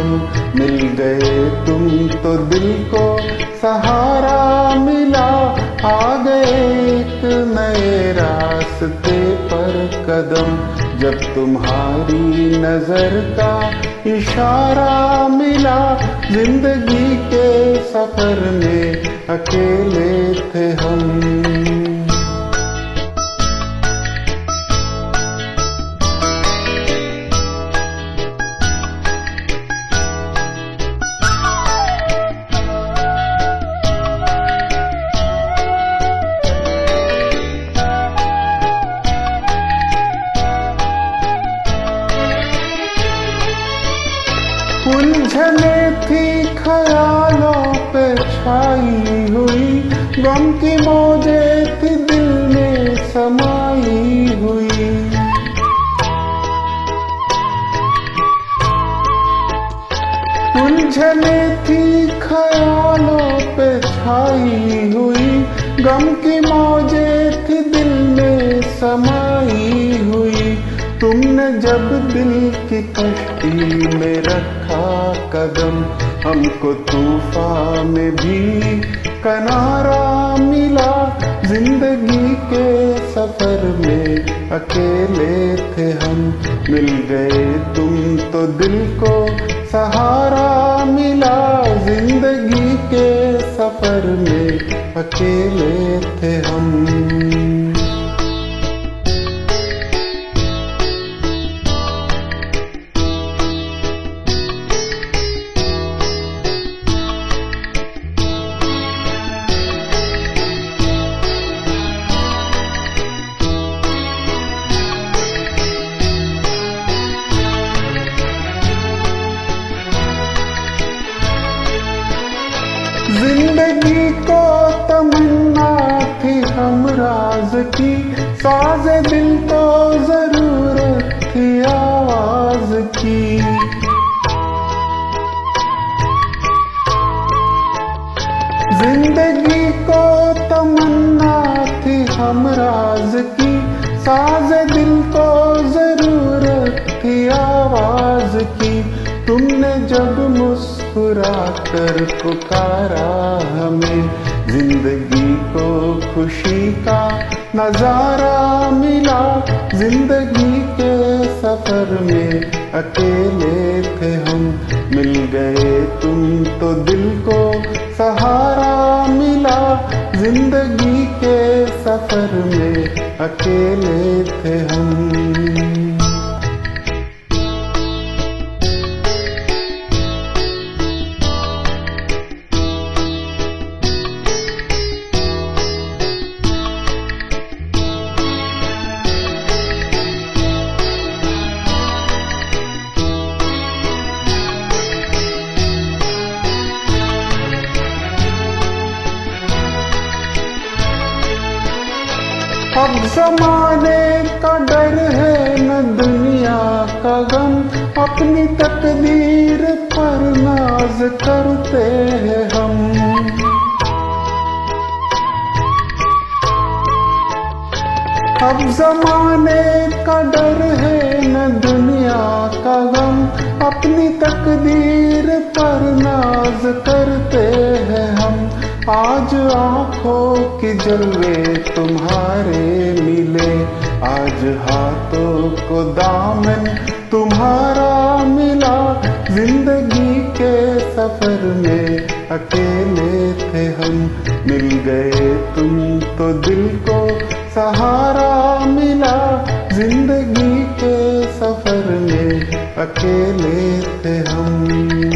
मिल गए तुम तो दिल को सहारा मिला। आ गए एक नए रास्ते पर कदम, जब तुम्हारी नजर का इशारा मिला। जिंदगी के सफर में अकेले थे हम। उलझने थी ख्यालों पे छाई हुई, गम की मौजे थी दिल में समाई हुई। उलझने थी ख्यालों पे छाई हुई, गम की मौजे थी दिल में समाई हुई। तुमने जब दिल की कश्ती में रखा कदम, हमको तूफान में भी किनारा मिला। जिंदगी के सफर में अकेले थे हम, मिल गए तुम तो दिल को सहारा मिला। जिंदगी के सफर में अकेले थे हम। जिंदगी को तमन्ना थी हमराज की, साज़े दिल को जरूरत थी आवाज की। जिंदगी को तमन्ना थी हमराज की, साज़े दिल को जरूरत थी आवाज की। तुमने जब मुस्कुरा कर पुकारा हमें, जिंदगी को खुशी का नजारा मिला। जिंदगी के सफर में अकेले थे हम, मिल गए तुम तो दिल को सहारा मिला। जिंदगी के सफर में अकेले थे हम। अब ज़माने का डर है न दुनिया का गम, अपनी तकदीर पर नाज करते हैं हम। अब ज़माने का डर है न दुनिया का गम, अपनी तकदीर पर नाज करते हैं हम। आज आँखों की जलवे तुम्हारे मिले, आज हाथों को दामन तुम्हारा मिला। जिंदगी के सफर में अकेले थे हम, मिल गए तुम तो दिल को सहारा मिला। जिंदगी के सफर में अकेले थे हम।